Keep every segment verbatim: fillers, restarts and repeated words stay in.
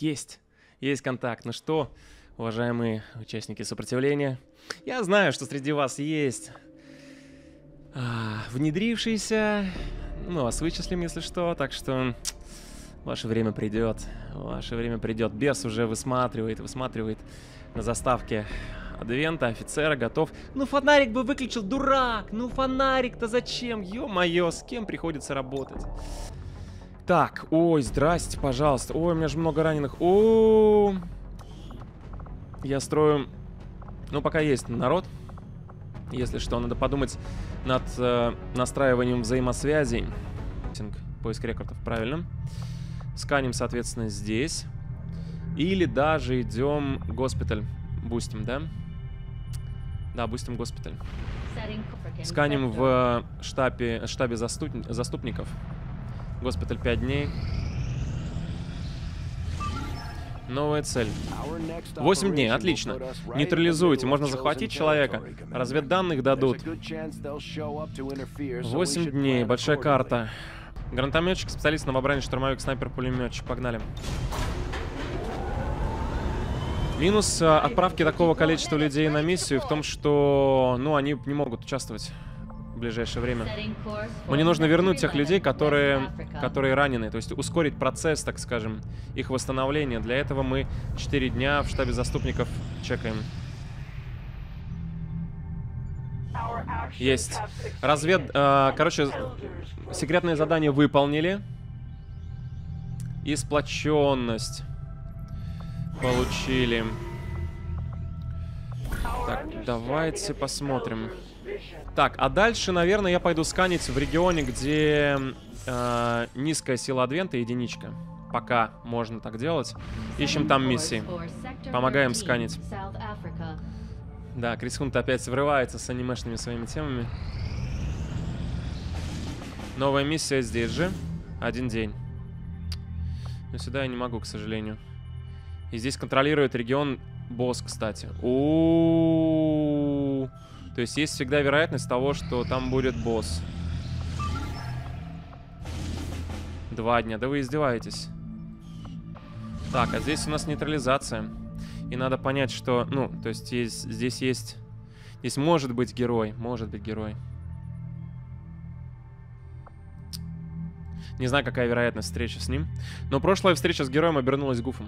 Есть. Есть контакт. Ну что, уважаемые участники сопротивления, я знаю, что среди вас есть а, внедрившиеся. Мы вас вычислим, если что, так что ваше время придет. Ваше время придет. Бес уже высматривает, высматривает на заставке Адвента, офицера готов. Ну фонарик бы выключил, дурак! Ну фонарик-то зачем? Ё-моё, с кем приходится работать? Так, ой, здрасте, пожалуйста. Ой, у меня же много раненых. О, я строю. Ну, пока есть народ. Если что, надо подумать над э, настраиванием взаимосвязей. Поиск рекордов, правильно. Сканим, соответственно, здесь. Или даже идем госпиталь. Бустим, да? Да, бустим госпиталь. Сканим в штабе, штабе заступ, заступников. Госпиталь пять дней. Новая цель. восемь дней, отлично. Нейтрализуйте, можно захватить человека. Разведданных дадут. восемь дней, большая карта. Гранатометчик, специалист, новобранец, штурмовик, снайпер, пулеметчик. Погнали. Минус а, отправки такого количества людей на миссию в том, что, ну, они не могут участвовать в ближайшее время. Мне нужно вернуть тех людей, которые, которые ранены, то есть ускорить процесс, так скажем, их восстановления. Для этого мы четыре дня в штабе заступников чекаем. Есть. Развед... Э, короче, секретное задание выполнили. И сплоченность получили. Так, давайте посмотрим. Так, а дальше, наверное, я пойду сканить в регионе, где э, низкая сила Адвента, единичка. Пока можно так делать. Ищем там миссии. Помогаем сканить. Да, Крис Хунт опять врывается с анимешными своими темами. Новая миссия здесь же. Один день. Но сюда я не могу, к сожалению. И здесь контролирует регион босс, кстати. У-у-у-у. То есть есть всегда вероятность того, что там будет босс. Два дня. Да вы издеваетесь. Так, а здесь у нас нейтрализация. И надо понять, что... Ну, то есть, есть здесь есть... Здесь может быть герой. Может быть герой. Не знаю, какая вероятность встречи с ним. Но прошлая встреча с героем обернулась гуфом.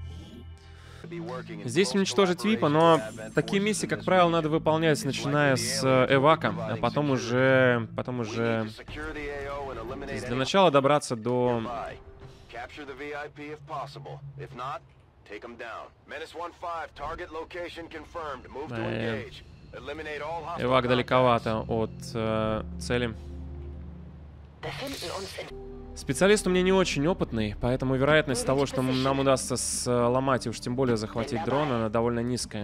Здесь уничтожить випа, но такие миссии, как правило, надо выполнять, начиная с эвака, а потом уже... Потом уже... Для начала добраться до... Эвак далековато от э, цели. Специалист у меня не очень опытный, поэтому вероятность того, что нам удастся сломать и уж тем более захватить дрон, она довольно низкая.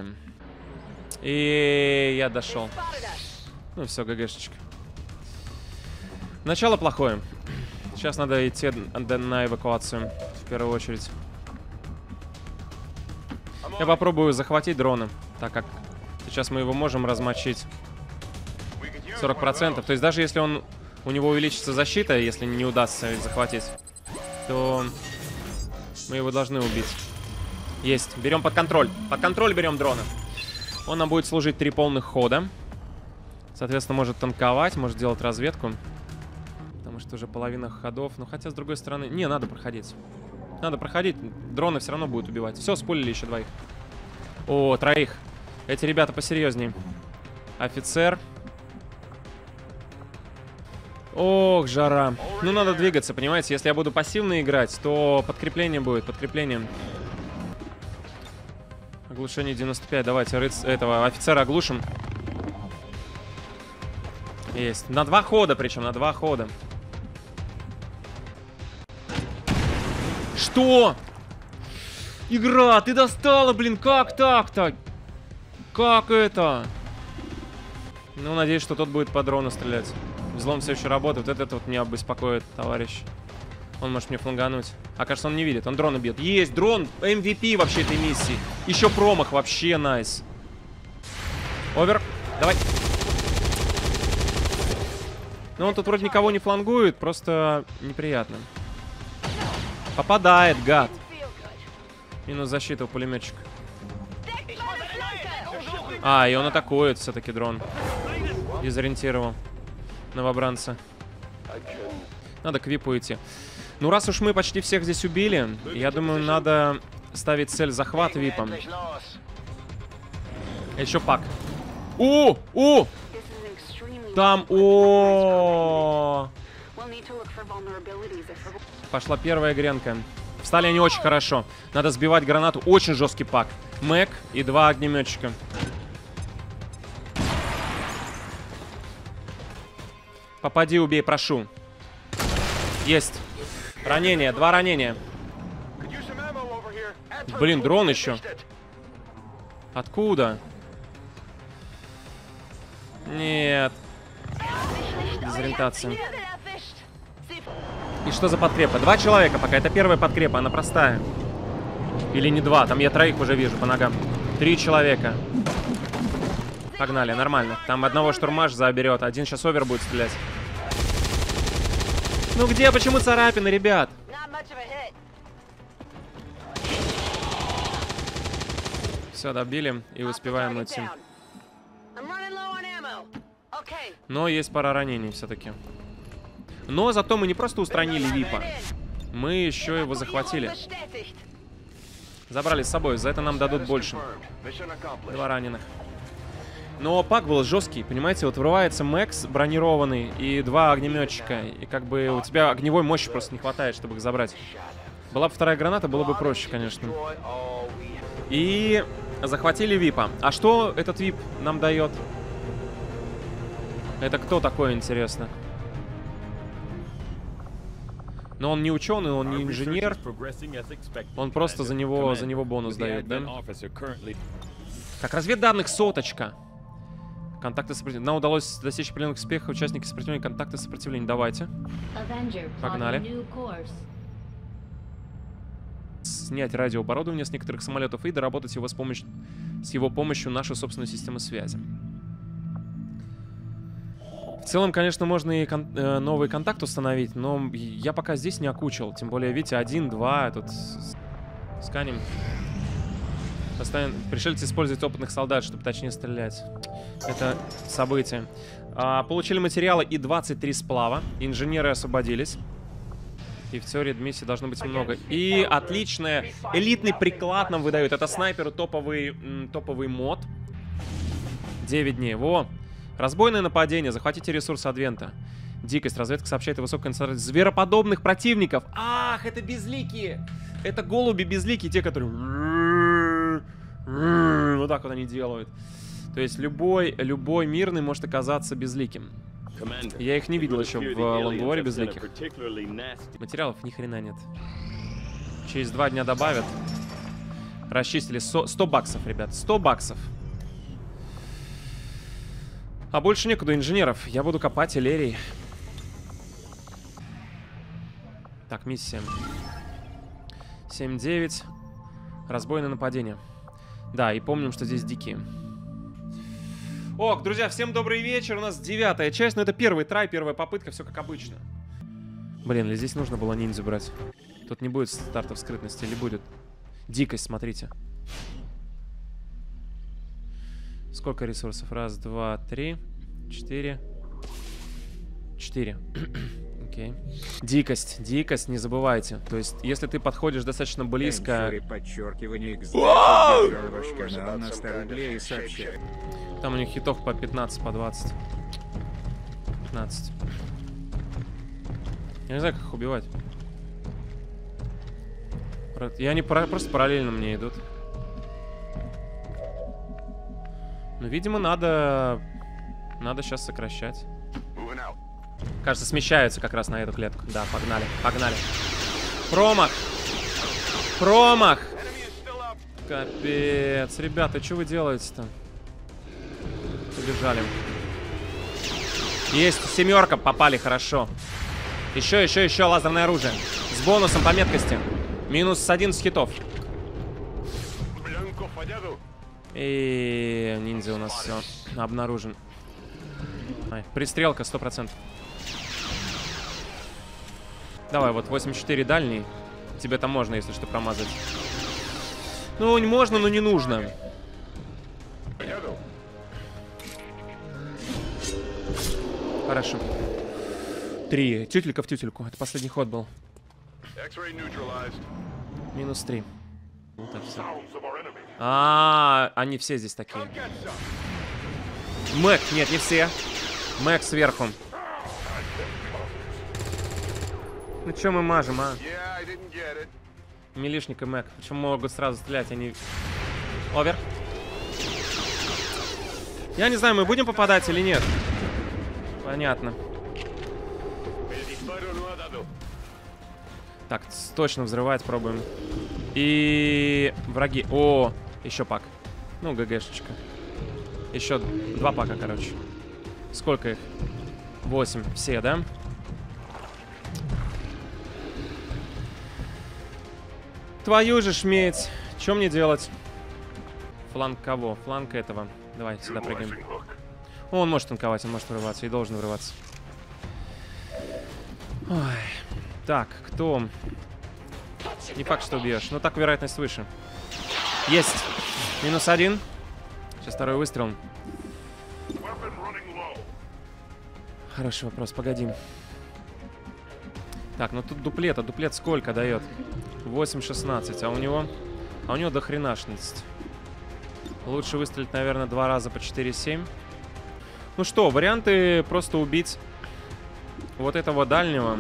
И я дошел. Ну все, ГГшечка. Начало плохое. Сейчас надо идти на эвакуацию в первую очередь. Я попробую захватить дрона, так как сейчас мы его можем размочить. сорок процентов. То есть даже если он... У него увеличится защита, если не удастся захватить, то мы его должны убить. Есть. Берем под контроль. Под контроль берем дрона. Он нам будет служить три полных хода. Соответственно, может танковать, может делать разведку. Потому что уже половина ходов. Ну, хотя, с другой стороны... Не, надо проходить. Надо проходить. Дроны все равно будут убивать. Все, спулили еще двоих. О, троих. Эти ребята посерьезнее. Офицер. Ох, жара. Ну, надо двигаться, понимаете? Если я буду пассивно играть, то подкрепление будет, подкрепление. Оглушение девяносто пять. Давайте рыц... этого офицера оглушим. Есть. На два хода, причем, на два хода. Что? Игра, ты достала, блин, как так-то? Как это? Ну, надеюсь, что тот будет по дрону стрелять. Взлом все еще работает. Вот это вот меня беспокоит, товарищ. Он может мне флангануть. А кажется, он не видит. Он дрона бьет. Есть дрон. эм ви пи вообще этой миссии. Еще промах. Вообще найс. Овер. Давай. Ну, он тут вроде никого не флангует. Просто неприятно. Попадает, гад. Минус защита у пулеметчика. А, и он атакует все-таки дрон. Дезориентировал новобранца. Надо к випу идти. Ну, раз уж мы почти всех здесь убили, я думаю, надо ставить цель захват випом. Еще пак. У! У! Там, о! Пошла первая гренка. Встали они очень хорошо. Надо сбивать гранату. Очень жесткий пак. Мэк и два огнеметчика. Попади, убей, прошу. Есть. Ранение, два ранения. Блин, дрон еще. Откуда? Нет. Дезориентация. И что за подкрепа? Два человека пока. Это первая подкрепа, она простая. Или не два, там я троих уже вижу по ногам. Три человека. Погнали, нормально. Там одного штурмаш заберет, один сейчас овер будет стрелять. Ну где, почему царапины, ребят? Все, добили и успеваем уйти. Но есть пара ранений все-таки. Но зато мы не просто устранили випа, мы еще его захватили. Забрали с собой, за это нам дадут больше. Два раненых. Но пак был жесткий, понимаете, вот врывается Мэкс бронированный и два огнеметчика. И как бы у тебя огневой мощи просто не хватает, чтобы их забрать. Была бы вторая граната, было бы проще, конечно. И захватили випа. А что этот вип нам дает? Это кто такой, интересно? Но он не ученый, он не инженер. Он просто за него, за него бонус дает, да? Так, разведданных соточка. Контакты сопротивления. Нам удалось достичь определенных успехов. Участники сопротивления, контакты сопротивления. Давайте. Погнали. Снять радиооборудование с некоторых самолетов и доработать его с, помощью, с его помощью нашу собственную систему связи. В целом, конечно, можно и кон э, новый контакт установить, но я пока здесь не окучил. Тем более, видите, один, два, тут сканим. Постоянно пришельцы используют опытных солдат, чтобы точнее стрелять. Это событие. А, получили материалы и двадцать три сплава. Инженеры освободились. И в теории миссий должно быть много. И отличное, элитный приклад нам выдают. Это снайперу топовый, топовый мод. девять дней. Во! Разбойное нападение. Захватите ресурсы Адвента. Дикость. Разведка сообщает о высокой концентрации звероподобных противников. Ах, это безликие. Это голуби безликие. Те, которые... Вот так вот они делают. То есть любой, любой мирный может оказаться безликим. Я их не видел еще в Лонгворе безликих. Материалов ни хрена нет. Через два дня добавят. Расчистили сто баксов, ребят. сто баксов. А больше некуда инженеров. Я буду копать элерий. Так, миссия. семь девять. Разбойное нападение. Да, и помним, что здесь дикие. Ок, друзья, всем добрый вечер. У нас девятая часть, но это первый трай, первая попытка, все как обычно. Блин, здесь нужно было ниндзю брать. Тут не будет стартов скрытности, или будет? Дикость, смотрите. Сколько ресурсов? Раз, два, три, четыре. Четыре. Окей. Дикость, дикость, не забывайте. То есть, если ты подходишь достаточно близко... Там у них хитов по пятнадцать, по двадцать. пятнадцать. Я не знаю, как их убивать. И они просто параллельно мне идут. Ну, видимо, надо... Надо сейчас сокращать. Кажется, смещаются как раз на эту клетку. Да, погнали, погнали. Промах! Промах! Капец. Ребята, что вы делаете-то? Убежали. Есть, семерка, попали, хорошо. Еще, еще, еще лазерное оружие. С бонусом по меткости. Минус одиннадцать хитов. И ниндзя у нас все обнаружен. Ай, пристрелка сто процентов. Давай, вот восемьдесят четыре дальний. Тебе там можно, если что, промазать. Ну, можно, но не нужно. Хорошо. Три. Тютелька в тютельку. Это последний ход был. Минус три. Вот это все. А, они все здесь такие. Мэг, нет, не все. Мэг сверху. Ну что мы мажем, а? Милишник и Мэг. Почему могут сразу стрелять, они... Овер. Я не знаю, мы будем попадать или нет. Понятно. Так, точно взрывать пробуем. И... Враги. О, еще пак. Ну, ГГшечка. Еще два пака, короче. Сколько их? Восемь. Все, да? Твою же шметь. Что мне делать? Фланг кого? Фланг этого. Давай, сюда прыгаем. О, он может танковать, он может вырываться. И должен вырываться. Ой. Так, кто? Не факт, что убьешь. Но так вероятность выше. Есть. Минус один. Сейчас второй выстрел. Хороший вопрос, погоди. Так, ну тут дуплет. А дуплет сколько дает? восемь шестнадцать. А у него... А у него дохренашность. Лучше выстрелить, наверное, два раза по четыре семь. Ну что, варианты просто убить вот этого дальнего.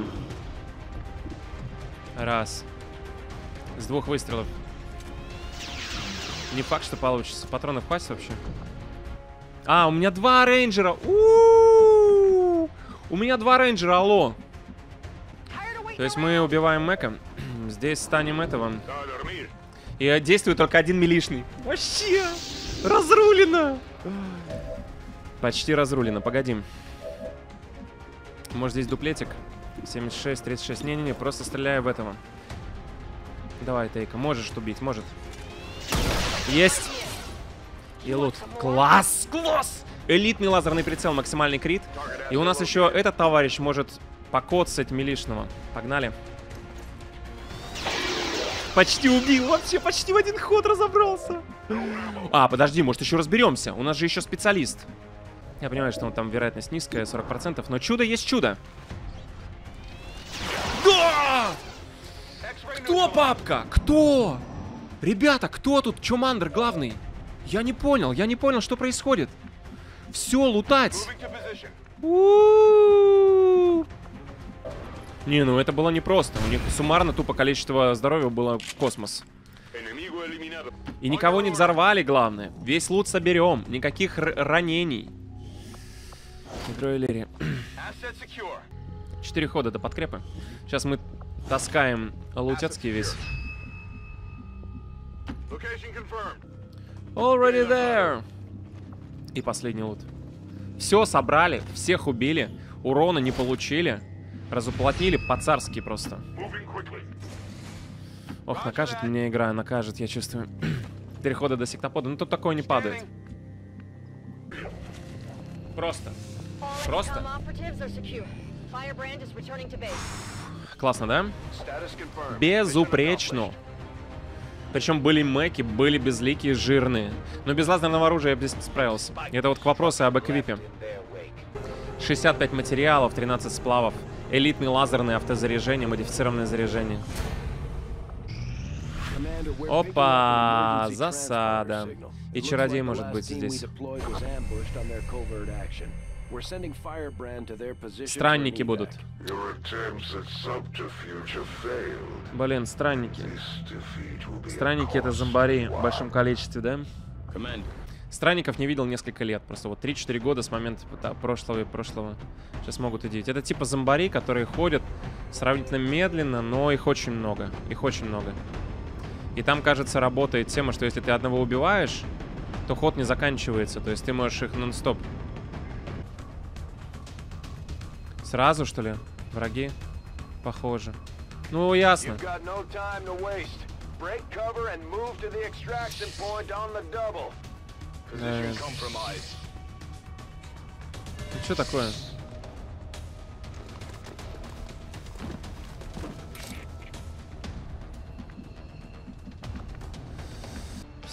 Раз. С двух выстрелов. Не факт, что получится. Патронов хватит вообще? А, у меня два рейнджера. У-у-у! У меня два рейнджера, алло. То есть мы убиваем Мэка. Здесь станем этого. И действует только один милишный. Вообще! Разрулено! Почти разрулено. Погоди. Может, здесь дуплетик? семьдесят шесть, тридцать шесть. Не-не-не, просто стреляю в этого. Давай, Тейка. Можешь убить, может. Есть! И лут. Класс! Класс! Элитный лазерный прицел, максимальный крит. И у нас еще этот товарищ может покоцать милишного. Погнали. Почти убил, вообще почти в один ход разобрался. А, подожди, может еще разберемся. У нас же еще специалист. Я понимаю, что там вероятность низкая, сорок процентов, но чудо есть чудо. Да! Кто, папка? Кто? Ребята, кто тут? Чумандр главный? Я не понял, я не понял, что происходит. Все, лутать. У-у-у. Не, ну это было непросто. У них суммарно тупо количество здоровья было в космос. И никого не взорвали, главное. Весь лут соберем. Никаких ранений. Гидроэлери. Четыре хода до подкрепы. Сейчас мы таскаем лутецкий весь. Already there. И последний лут. Все собрали, всех убили. Урона не получили. Разуплотнили по-царски просто. Ох, накажет меня игра, накажет, я чувствую. Переходы до сектопода. Ну тут такое не падает. Просто. Просто. Классно, да? Безупречно. Причем были мэки, были безликие, жирные. Но без лазерного оружия я бы здесь не справился. Это вот к вопросу об эквипе. шестьдесят пять материалов, тринадцать сплавов. Элитный лазерный автозаряжение, модифицированное заряжение. Опа, засада. И чародей может быть здесь. Странники будут. Блин, странники. Странники — это зомбари в большом количестве, да? Странников не видел несколько лет. Просто вот три-четыре года с момента да, прошлого и прошлого. Сейчас могут идти. Это типа зомбари, которые ходят сравнительно медленно, но их очень много. Их очень много. И там, кажется, работает тема, что если ты одного убиваешь, то ход не заканчивается. То есть ты можешь их нон-стоп. Сразу, что ли? Враги? Похоже. Ну, ясно. Э... Ну, что такое?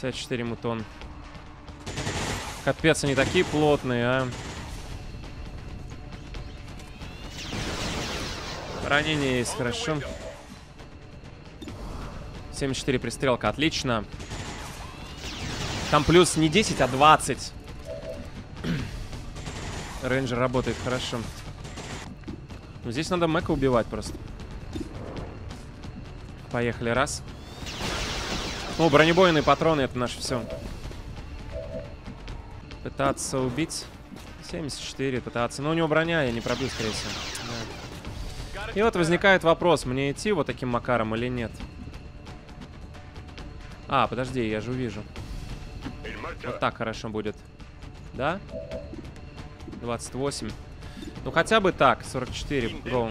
пятьдесят четыре мутон. Капец, они такие плотные, а. Ранение есть, хорошо. семьдесят четыре пристрелка, отлично. Там плюс не десять, а двадцать. Рейнджер работает хорошо. Но здесь надо Мэка убивать просто. Поехали, раз. Ну, бронебойные патроны, это наше все. Пытаться убить. семьдесят четыре пытаться. Но у него броня, я не пробью, скорее всего. Да. И вот возникает вопрос, мне идти вот таким макаром или нет. А, подожди, я же увижу. Вот так хорошо будет. Да? двадцать восемь. Ну хотя бы так, сорок четыре. Go.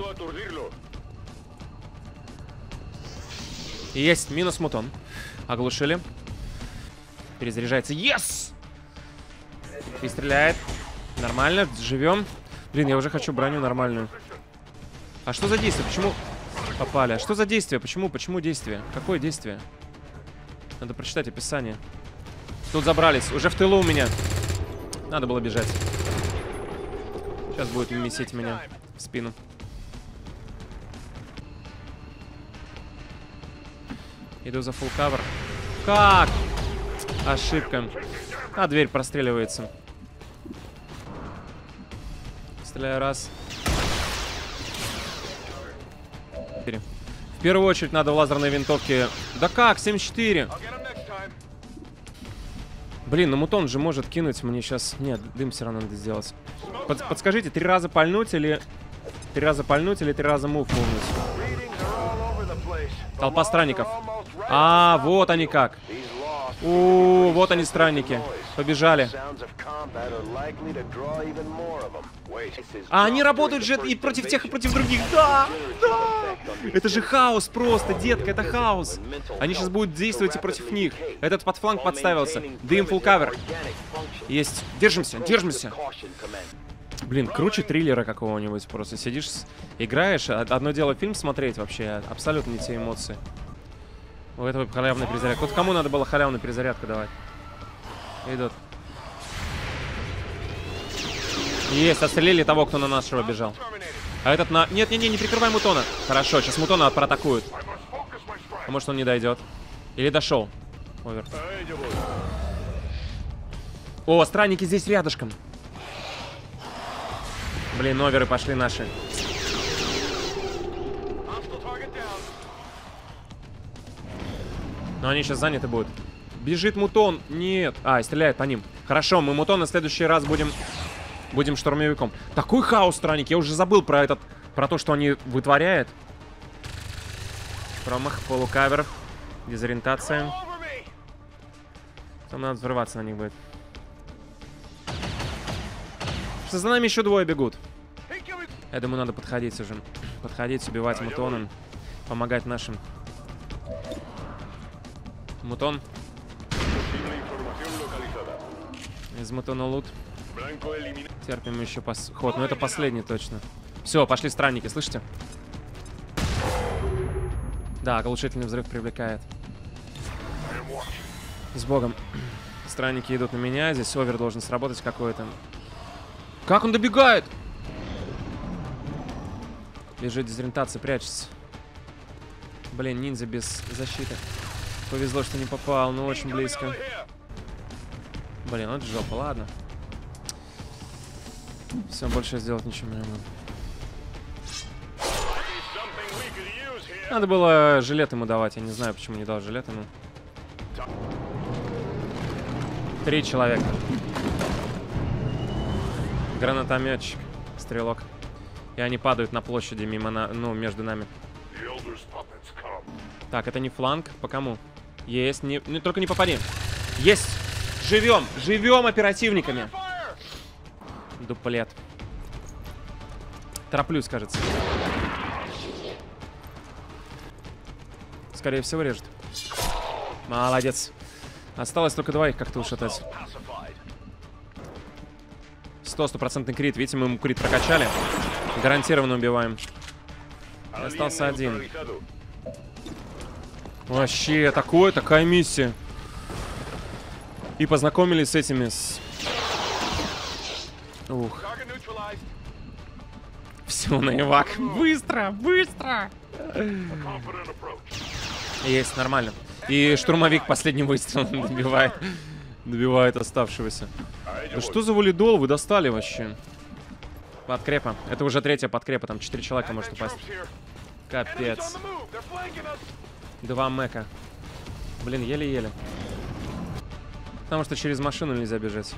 Есть, минус мутон. Оглушили. Перезаряжается. Yes! И стреляет. Нормально, живем. Блин, я уже хочу броню нормальную. А что за действие? Почему попали? А что за действие? Почему? Почему действие? Какое действие? Надо прочитать описание. Тут забрались. Уже в тылу у меня. Надо было бежать. Сейчас будет месить меня в спину. Иду за фулл кавер. Как? Ошибка. А, дверь простреливается. Стреляю раз. В первую очередь надо в лазерной винтовке. Да как? семьдесят четыре. Блин, ну мутон же может кинуть мне сейчас. Нет, дым все равно надо сделать. Под, подскажите, три раза пальнуть или... Три раза пальнуть или три раза мув мувнуть? Толпа странников. А, вот они как. У, вот они странники. Побежали. А они работают же и против тех, и против других. Да, да. Это же хаос просто, детка, это хаос. Они сейчас будут действовать и против них. Этот под фланг подставился. Дым, фулл кавер. Есть. Держимся, держимся. Блин, круче триллера какого-нибудь. Просто сидишь, играешь. Одно дело фильм смотреть вообще. Абсолютно не те эмоции. У этого халявная перезарядка. Вот кому надо было халявную перезарядку давать? Идут. Есть, отстрелили того, кто на нашего бежал. А этот на... Нет, не, не, не прикрывай мутона. Хорошо, сейчас мутона проатакуют. А может он не дойдет? Или дошел? Овер. О, странники здесь рядышком. Блин, оверы пошли наши. Но они сейчас заняты будут. Бежит мутон. Нет. А, и стреляет по ним. Хорошо, мы мутона в следующий раз будем... Будем штурмовиком. Такой хаос, странник. Я уже забыл про этот... Про то, что они вытворяют. Промах, полукавер. Дезориентация. Там надо взрываться на них будет. Что за нами еще двое бегут. Я думаю, надо подходить уже. Подходить, убивать мутоном. Помогать нашим. Мутон. Из мутона лут. Терпим еще пос... ход. Но это последний точно. Все, пошли странники, слышите? Да, оглушительный взрыв привлекает. С богом. Странники идут на меня. Здесь овер должен сработать какой-то. Как он добегает? Бежит дезориентация, прячется. Блин, ниндзя без защиты. Повезло, что не попал, но очень близко. Блин, вот жопа, ладно. Все, больше сделать ничего не могу. Надо было жилет ему давать. Я не знаю, почему не дал жилет ему. Три человека. Гранатометчик, стрелок. И они падают на площади мимо на... ну, между нами. Так, это не фланг. По кому? Есть. Не... Ну, только не попади. Есть. Живем. Живем оперативниками. Дуплет. Тороплюсь, кажется. Скорее всего, режет. Молодец. Осталось только двоих как-то ушатать. сто стопроцентный крит. Видите, мы ему крит прокачали. Гарантированно убиваем. И остался один. Вообще, такое, такая миссия. И познакомились с этими... С... Ух. Все на эвак. Быстро, быстро. Есть, нормально. И штурмовик последний выстрел добивает. Добивает оставшегося. Да что за валидол вы достали вообще? Подкрепа. Это уже третья подкрепа. Там четыре человека может упасть. Капец. Два мэка. Блин, еле-еле. Потому что через машину нельзя бежать.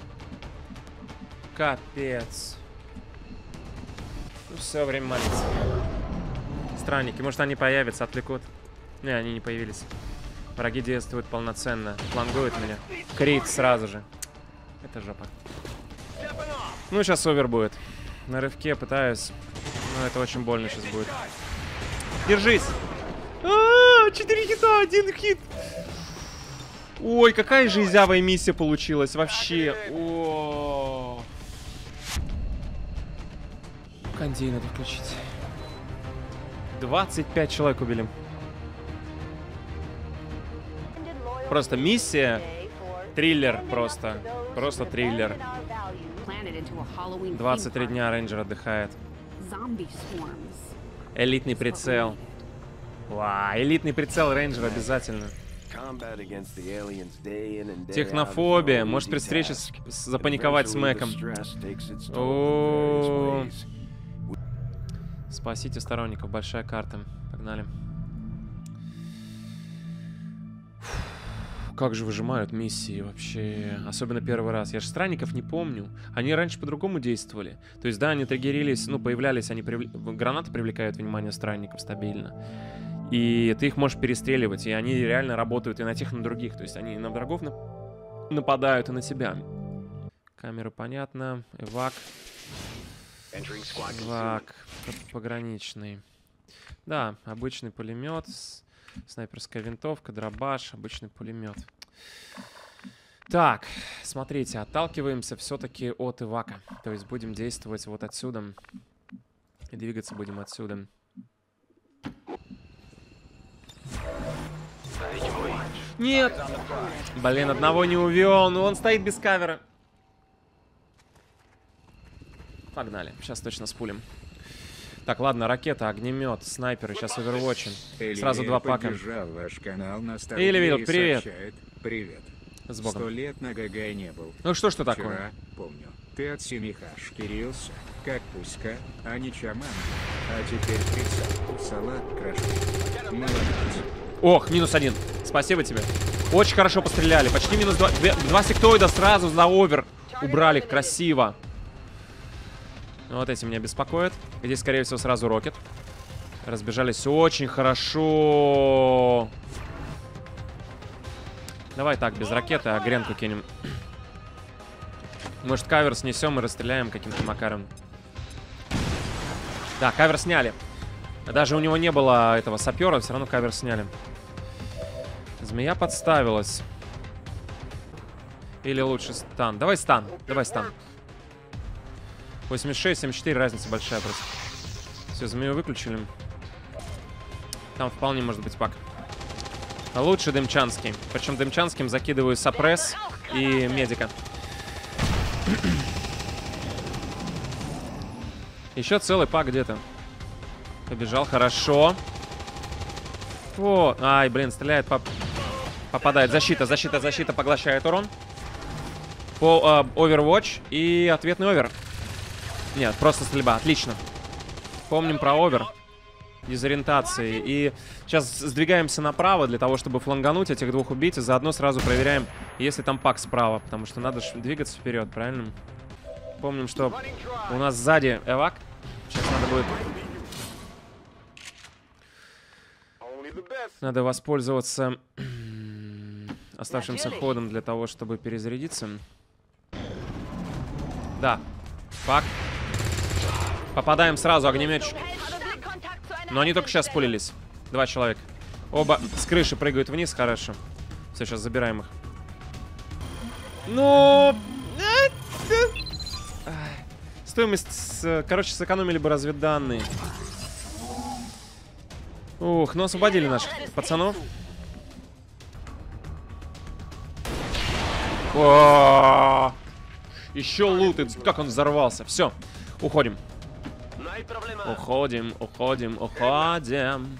Капец. Ну, все, время молиться. Странники. Может, они появятся, отвлекут. Не, они не появились. Враги действуют полноценно. Флангуют меня. Крит сразу же. Это жопа. Ну, сейчас овер будет. На рывке пытаюсь. Но это очень больно сейчас будет. Держись! А-а-а, четыре хита, один хит. Ой, какая же изявая миссия получилась. Вообще. О. Кондей надо включить. двадцать пять человек убили. Просто миссия. Триллер просто. Просто триллер. двадцать три дня рейнджер отдыхает. Элитный прицел. Вау, элитный прицел рейнджера обязательно. Технофобия. Может при встрече с, с, запаниковать с Мэком. О-о-о. Спасите сторонников. Большая карта. Погнали. Как же выжимают миссии вообще. Особенно первый раз. Я же странников не помню. Они раньше по-другому действовали. То есть, да, они триггерились, ну, появлялись, они привл... гранаты привлекают внимание странников стабильно. И ты их можешь перестреливать, и они реально работают и на тех, и на других. То есть они на врагов на... нападают, и на себя. Камера понятно. Эвак. Эвак. Пограничный. Да, обычный пулемет. Снайперская винтовка, дробаш, обычный пулемет. Так, смотрите, отталкиваемся все-таки от эвака. То есть будем действовать вот отсюда. И двигаться будем отсюда. Нет! Блин, одного не увел, но он стоит без кавера. Погнали, сейчас точно спулим. Так, ладно, ракета, огнемет, снайперы, сейчас овервотчим. Сразу два пака. Или видел, привет. Привет. С Богом. Сто лет на ГГ не был. Ну что ж ты такое? Вчера, помню, ты от семиха шкирился, как пуська, а не чаман. А теперь прицел, салат кроши. Молодец. Ох, минус один. Спасибо тебе. Очень хорошо постреляли. Почти минус два. Два сектоида сразу за овер. Убрали их красиво. Вот эти меня беспокоят. Здесь, скорее всего, сразу рокет. Разбежались очень хорошо. Давай так, без ракеты, а гренку кинем. Может, кавер снесем и расстреляем каким-то макаром. Да, кавер сняли. Даже у него не было этого сапера, все равно кавер сняли. Змея подставилась. Или лучше стан. Давай стан, давай стан. восемьдесят шесть, семьдесят четыре, разница большая просто. Все, змею выключили. Там вполне может быть пак. А лучше дымчанский. Причем дымчанским закидываю сапресс и медика. Еще целый пак где-то. Побежал, хорошо. Вот. Ай, блин, стреляет, поп... попадает. Защита, защита, защита, поглощает урон. По э, Overwatch и ответный овер. Нет, просто стрельба, отлично. Помним про овер. Дезориентации. И сейчас сдвигаемся направо для того, чтобы флангануть этих двух убийц. И заодно сразу проверяем, если там пак справа. Потому что надо двигаться вперед, правильно? Помним, что у нас сзади эвак. Сейчас надо будет... Надо воспользоваться оставшимся ходом для того, чтобы перезарядиться. Да. Пак. Попадаем сразу, огнеметчик. Но они только сейчас пулились. Два человека. Оба с крыши прыгают вниз, хорошо. Все, сейчас забираем их. Ну... Стоимость... Короче, сэкономили бы разведданные. Ух, ну освободили наших пацанов. О, еще лут, как он взорвался. Все, уходим. Уходим, уходим, уходим.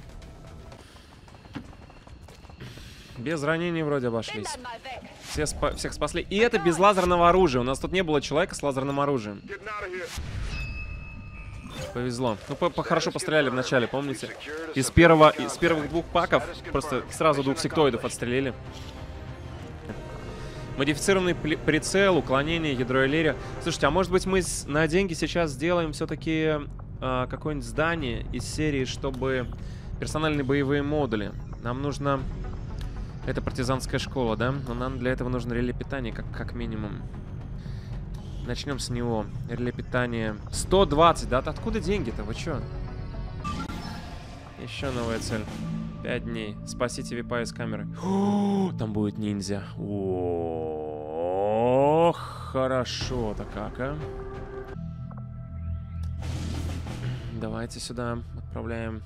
Без ранений вроде обошлись. Все спа всех спасли. И это без лазерного оружия. У нас тут не было человека с лазерным оружием. Повезло. Ну, по -по хорошо постреляли в начале, помните? Из первого, из первых двух паков просто сразу двух сектоидов отстрелили. Модифицированный прицел, уклонение, ядро Элерия. Слушайте, а может быть мы на деньги сейчас сделаем все-таки э, какое-нибудь здание из серии, чтобы персональные боевые модули. Нам нужно... Это партизанская школа, да? Но нам для этого нужно реле питания, как, как минимум. Начнем с него. Реле питания. сто двадцать, да? Откуда деньги-то? Вы чё? Еще новая цель. пять дней. Спасите випа из камеры. О, там будет ниндзя. Ох, хорошо-то как, а? Давайте сюда отправляем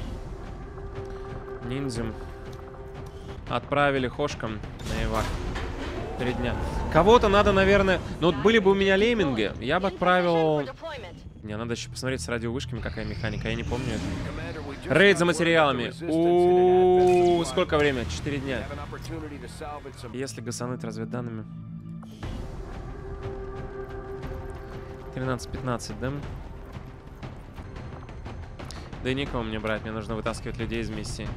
ниндзю. Отправили хошкам на эвак. Три дня. Кого-то надо, наверное... Ну, вот были бы у меня лемминги, я бы отправил... Мне надо еще посмотреть с радиовышками, какая механика. Я не помню это. Рейд за материалами. У-у-у, сколько времени? Четыре дня. Если гасануть разведданными. тринадцать-пятнадцать, да? Да и никого мне брать. Мне нужно вытаскивать людей из миссии.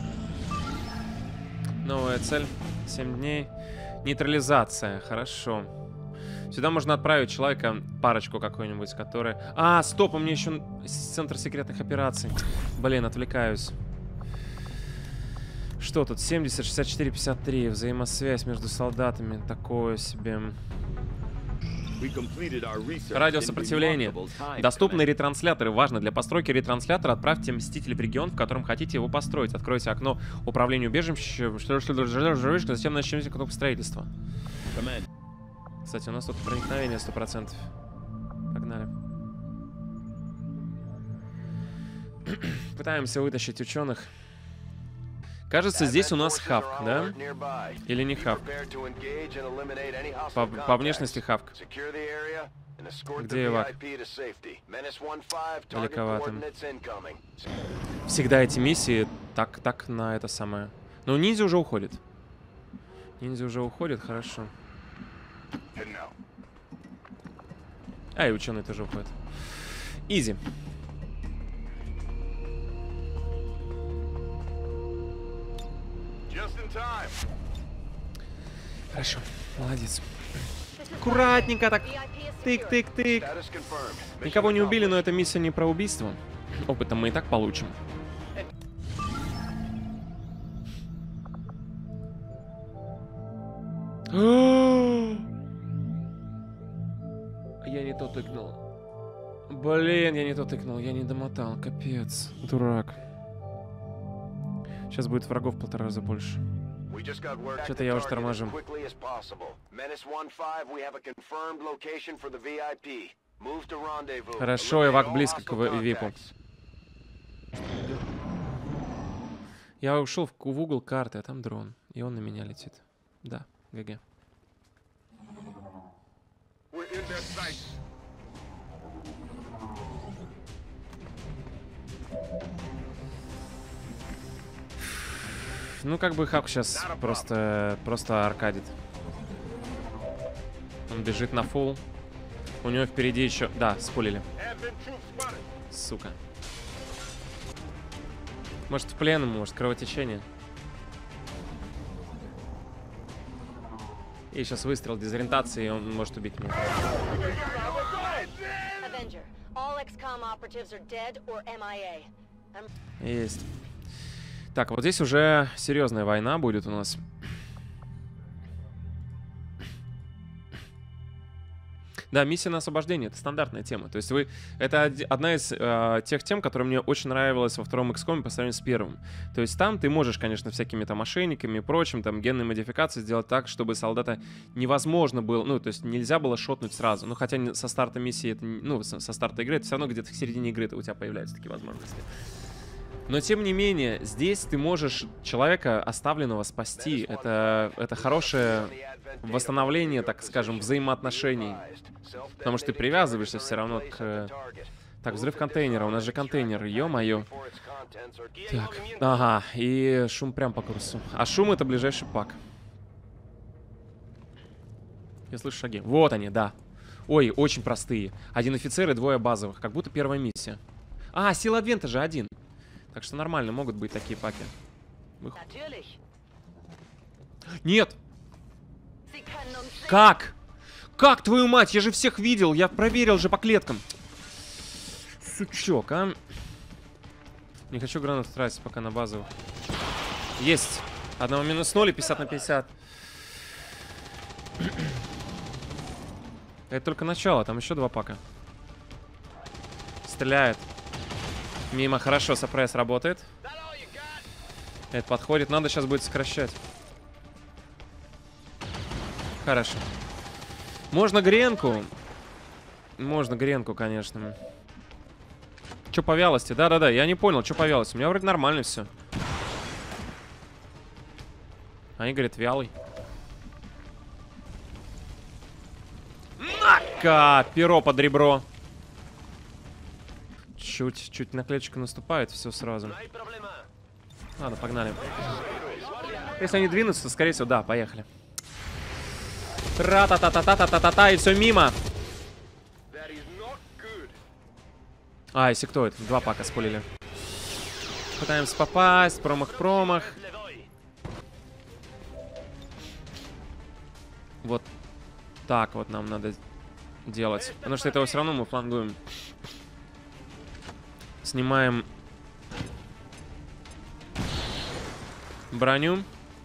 Новая цель. семь дней. Нейтрализация. Хорошо. Сюда можно отправить человека, парочку какую-нибудь, которая... А, стоп, у меня еще центр секретных операций. Блин, отвлекаюсь. Что тут? семьдесят, шестьдесят четыре, пятьдесят три. Взаимосвязь между солдатами. Такое себе. Радиосопротивление. Доступны ретрансляторы. Важно, для постройки ретранслятора отправьте Мстителей в регион, в котором хотите его построить. Откройте окно управления убежищем. Затем начнете кнопку строительства. Кстати, у нас тут проникновение сто процентов. Погнали. Пытаемся вытащить ученых. Кажется, здесь у нас хавк, да? Или не хавк? По, по внешности хавк. Где эвак? Далековато. Всегда эти миссии так, так на это самое. Но ниндзя уже уходит. Ниндзя уже уходит, хорошо. А, и ученый тоже уходит. Изи. Хорошо, молодец. Аккуратненько так. Тык-тык-тык. Никого не убили, но эта миссия не про убийство. Опытом мы и так получим. Я не то тыкнул. Блин, я не то тыкнул, я не домотал. Капец, дурак. Сейчас будет врагов в полтора раза больше. Что-то я уже торможу. Хорошо, эвак близко к випу. Я ушел в, в угол карты, а там дрон. И он на меня летит. Да, ГГ. Ну, как бы Хавк сейчас просто, просто аркадит. Он бежит на фулл. У него впереди еще... Да, спулили. Сука. Может, в плен, может, кровотечение. И сейчас выстрел дезориентации, и он может убить меня. Есть. Так, вот здесь уже серьезная война будет у нас. Да, миссия на освобождение — это стандартная тема. То есть вы... Это одна из э, тех тем, которая мне очень нравилась во втором икс ком по сравнению с первым. То есть там ты можешь, конечно, всякими там мошенниками и прочим, там, генной модификацией сделать так, чтобы солдата невозможно было... Ну, то есть нельзя было шотнуть сразу. Ну, хотя со старта миссии, это, ну, со, со старта игры, это все равно где-то в середине игры у тебя появляются такие возможности. Но тем не менее, здесь ты можешь человека оставленного спасти. Это, это хорошее восстановление, так скажем, взаимоотношений. Потому что ты привязываешься все равно к... Так, взрыв контейнера. У нас же контейнер. Ё-моё. Так, ага. И шум прям по курсу. А шум — это ближайший пак. Я слышу шаги. Вот они, да. Ой, очень простые. Один офицер и двое базовых. Как будто первая миссия. А, сила Адвента же один. Так что нормально, могут быть такие паки. Вы... Нет! Как? Как, твою мать? Я же всех видел. Я проверил же по клеткам. Сучок, а? Не хочу гранату тратить пока на базовых. Есть. Одного минус ноль и пятьдесят на пятьдесят. Это только начало. Там еще два пака. Стреляет. Мимо. Хорошо, сапресс работает. Это подходит. Надо сейчас будет сокращать. Хорошо. Можно гренку. Можно гренку, конечно. Че по вялости? Да-да-да, я не понял, что по вялости. У меня вроде нормально все. Они говорят, вялый. На-ка! Перо под ребро. Чуть-чуть на клеточку наступает, все сразу. Ладно, погнали. Если они двинутся, то, скорее всего, да, поехали. Тра-та-та-та-та-та-та-та, и все мимо. А, если кто это? Два пака спулили. Пытаемся попасть. Промах-промах. Вот так вот нам надо делать. Потому что этого все равно мы флангуем. Снимаем броню.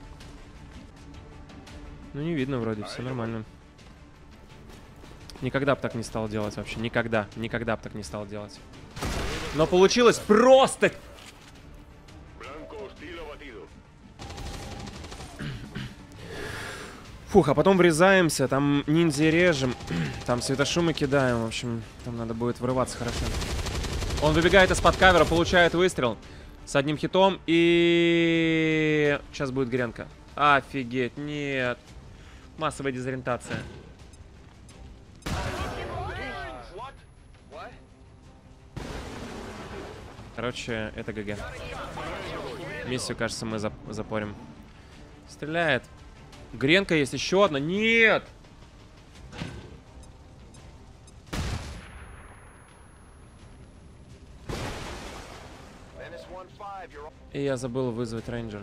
Ну, не видно вроде, все нормально. Никогда бы так не стал делать вообще. Никогда. Никогда бы так не стал делать. Но получилось просто... Фух, а потом врезаемся, там ниндзя режем, там светошумы кидаем, в общем, там надо будет врываться хорошо. Он выбегает из-под кавера, получает выстрел с одним хитом и... Сейчас будет гренка. Офигеть, нет. Массовая дезориентация. Короче, это ГГ. Миссию, кажется, мы зап запорим. Стреляет. Гренка есть еще одна. Нет! И я забыл вызвать рейнджер.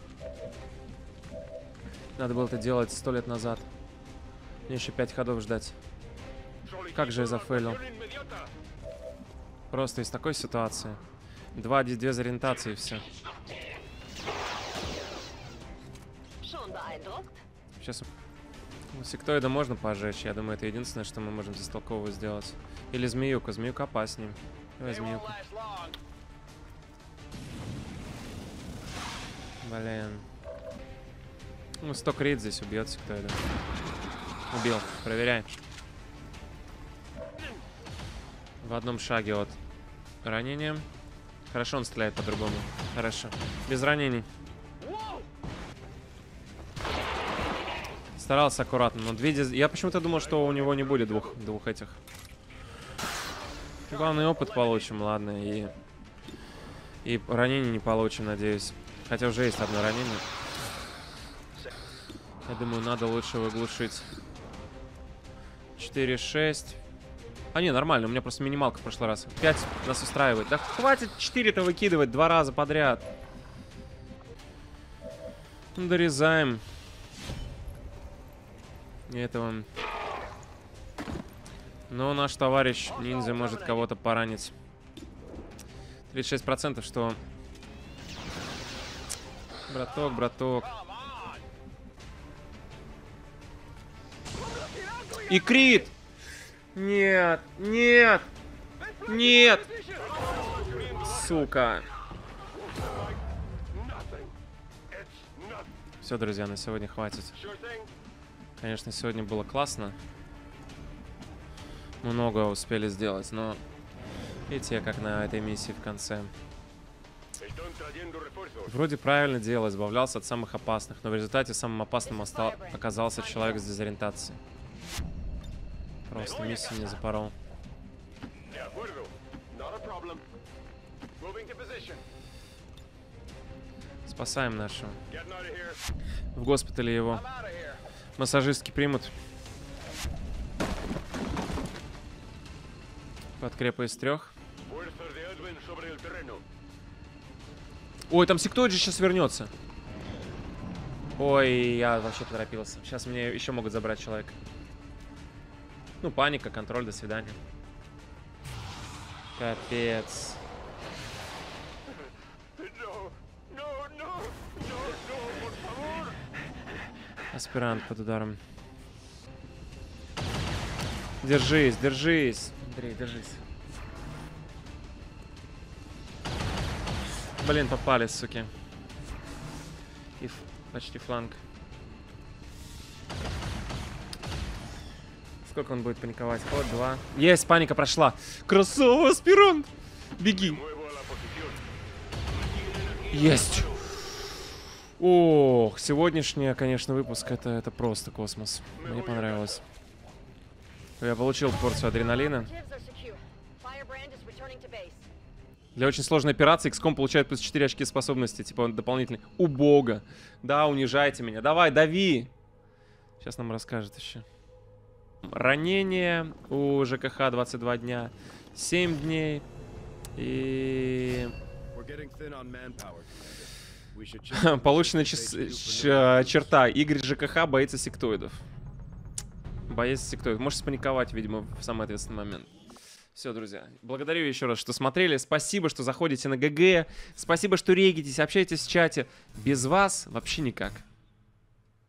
Надо было это делать сто лет назад. Мне еще пять ходов ждать. Как же я зафейлил. Просто из такой ситуации. Два дезориентации и все. Сейчас сектоида можно пожечь. Я думаю, это единственное, что мы можем здесь толкового сделать. Или змеюка. Змеюка опаснее. Давай змеюку. Блин. Ну, сто крит здесь убьет сектоида. Убил. Проверяй. В одном шаге от ранения. Хорошо, он стреляет по-другому. Хорошо. Без ранений. Старался аккуратно, но две диз... Я почему-то думал, что у него не будет двух, двух этих. Главный опыт получим, ладно, и... И ранений не получим, надеюсь. Хотя уже есть одно ранение. Я думаю, надо лучше его глушить. четыре шесть. А не, нормально, у меня просто минималка в прошлый раз. пять нас устраивает. Да хватит четыре-то выкидывать два раза подряд. Дорезаем. Этого. Но наш товарищ ниндзя может кого-то поранить. тридцать шесть процентов, что... Браток, браток. И крит! Нет, нет, нет! Сука. Все, друзья, на сегодня хватит. Конечно, сегодня было классно. Много успели сделать, но видите, как на этой миссии в конце. Вроде правильно делал, избавлялся от самых опасных, но в результате самым опасным остал... оказался человек с дезориентацией. Просто миссию не запорол. Спасаем нашего. В госпитале его. Массажистки примут. Подкрепа из трех. Ой, там сектоид же сейчас вернется. Ой, я вообще поторопился. Сейчас мне еще могут забрать человека. Ну, паника, контроль, до свидания. Капец. Аспирант под ударом. Держись, держись. Андрей, держись. Блин, попали, суки. И ф... почти фланг. Сколько он будет паниковать? Ход, два. Есть, паника прошла. Красава, аспирант! Беги. Есть. Ох, сегодняшний, конечно, выпуск, это, это просто космос. Мне понравилось. Я получил порцию адреналина. Для очень сложной операции икс ком получает плюс четыре очки способности, типа дополнительные. У бога. Да, унижайте меня. Давай, дави. Сейчас нам расскажет еще. Ранение у ЖКХ двадцать два дня. семь дней. И... Получена черта. Игорь ЖКХ боится сектоидов. Боец сектоидов. Может спаниковать, видимо, в самый ответственный момент. Все, друзья. Благодарю еще раз, что смотрели. Спасибо, что заходите на ГГ. Спасибо, что регитесь, общаетесь в чате. Без вас вообще никак.